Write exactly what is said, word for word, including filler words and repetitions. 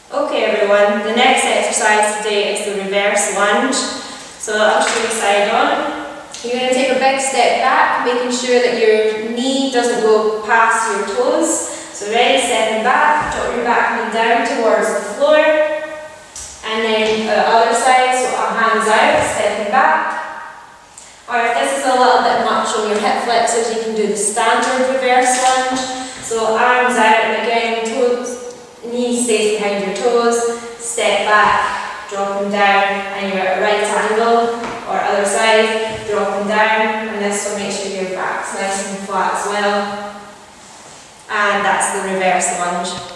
Okay everyone, the next exercise today is the reverse lunge. So I'll show you side on. You're going to take a big step back, making sure that your knee doesn't go past your toes. So ready, stepping back, drop your back knee down towards the floor. And then the other side, so our hands out, stepping back. Or if this is a little bit much on your hip flexors, you can do the standard reverse lunge. So arms out, and again, toes, knee stays behind your toes, step back, drop them down, and you're at a right angle, or other side, drop them down, and this will make sure your back's nice and flat as well. And that's the reverse lunge.